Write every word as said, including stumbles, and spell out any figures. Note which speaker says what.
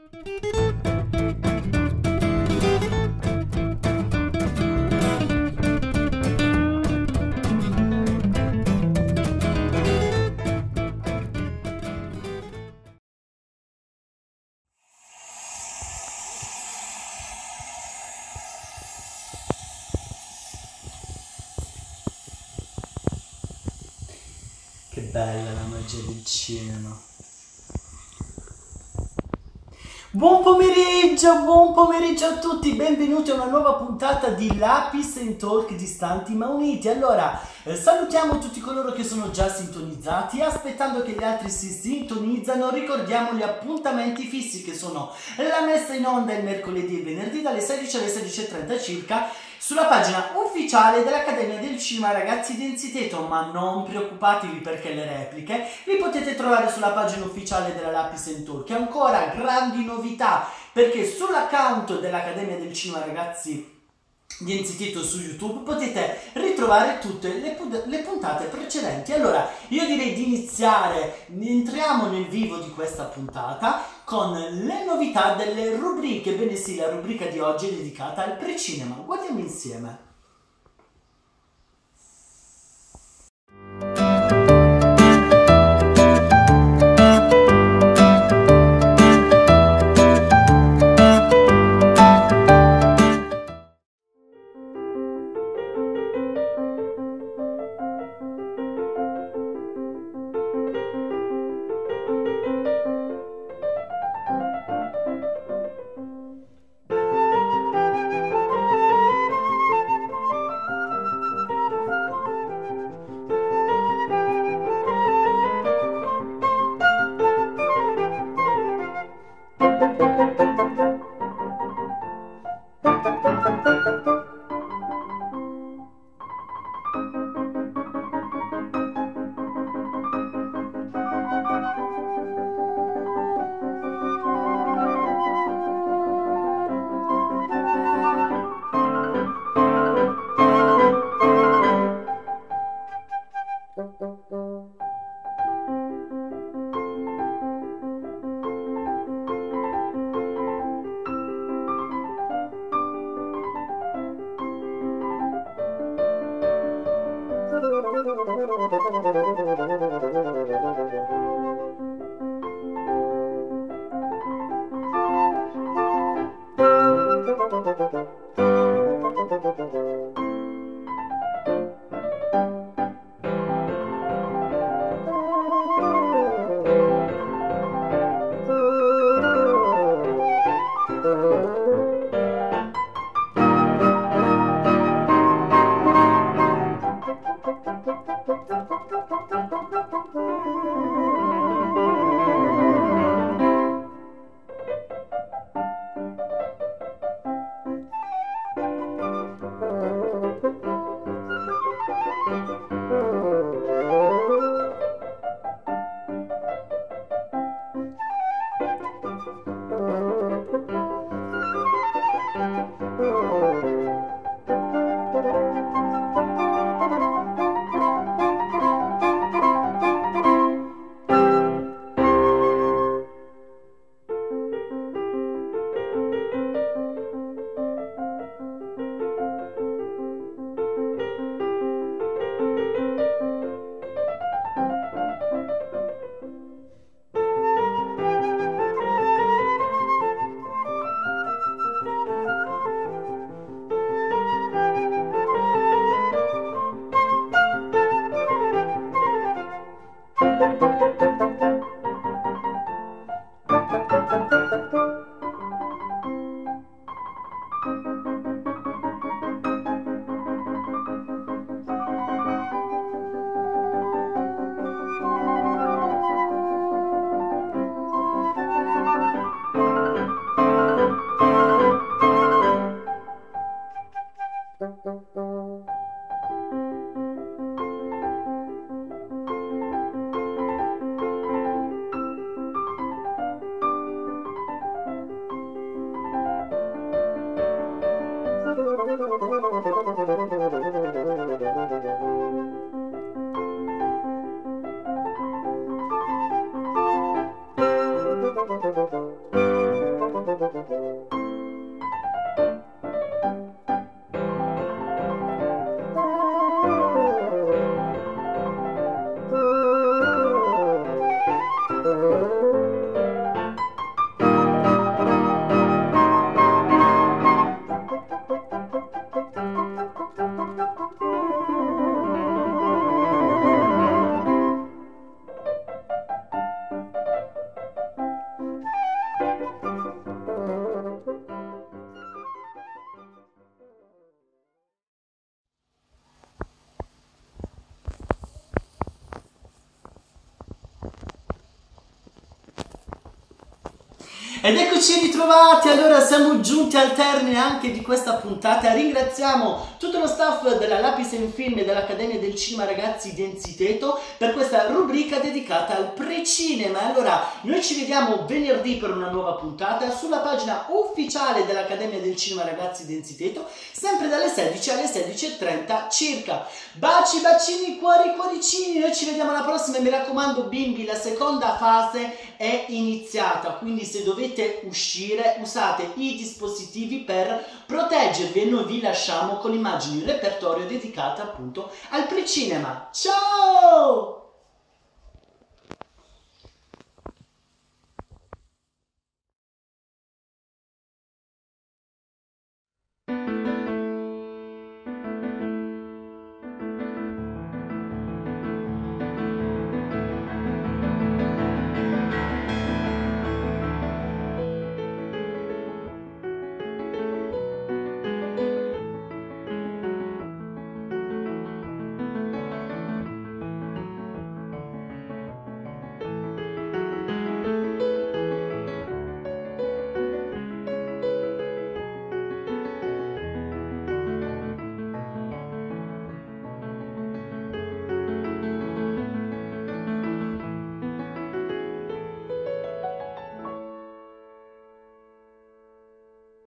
Speaker 1: Che bella la magia del cinema. Buon pomeriggio, buon pomeriggio a tutti, benvenuti a una nuova puntata di Lapis and Talk Distanti ma Uniti. Allora, eh, salutiamo tutti coloro che sono già sintonizzati, aspettando che gli altri si sintonizzano, ricordiamo gli appuntamenti fissi che sono la messa in onda il mercoledì e venerdì dalle sedici alle sedici e trenta circa, sulla pagina ufficiale dell'Accademia del Cinema Ragazzi di Enziteto, ma non preoccupatevi perché le repliche li potete trovare sulla pagina ufficiale della Lapis and Talk. E ancora grandi novità, perché sull'account dell'Accademia del Cinema Ragazzi di Enziteto su YouTube potete ritrovare tutte le, le puntate precedenti. Allora io direi di iniziare, entriamo nel vivo di questa puntata con le novità delle rubriche. Bene sì, la rubrica di oggi è dedicata al precinema, guardiamo insieme. Ed eccoci ritrovati, allora siamo giunti al termine anche di questa puntata. Ringraziamo tutto lo staff della Lapis and Film e dell'Accademia del Cinema Ragazzi di Enziteto per questa rubrica dedicata al precinema. Allora, noi ci vediamo venerdì per una nuova puntata sulla pagina ufficiale dell'Accademia del Cinema Ragazzi di Enziteto, sempre dalle sedici alle sedici e trenta circa. Baci, bacini, cuori, cuoricini, noi ci vediamo alla prossima e mi raccomando bimbi, la seconda fase è iniziata, quindi se dovete uscire usate i dispositivi per proteggervi e noi vi lasciamo con immagini in repertorio dedicate appunto al precinema. Ciao!